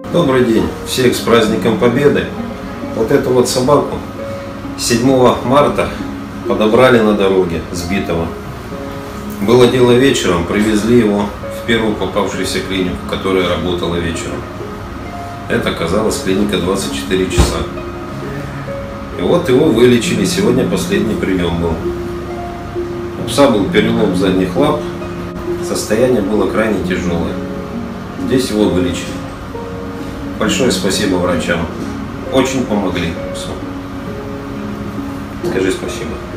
Добрый день, всех с праздником Победы. Вот эту вот собаку 7 марта подобрали на дороге, сбитого. Было дело вечером, привезли его в первую попавшуюся клинику, которая работала вечером. Это оказалась клиника 24 часа. И вот его вылечили, сегодня последний прием был. У пса был перелом задних лап, состояние было крайне тяжелое. Здесь его вылечили. Большое спасибо врачам. Очень помогли псу. Скажи спасибо.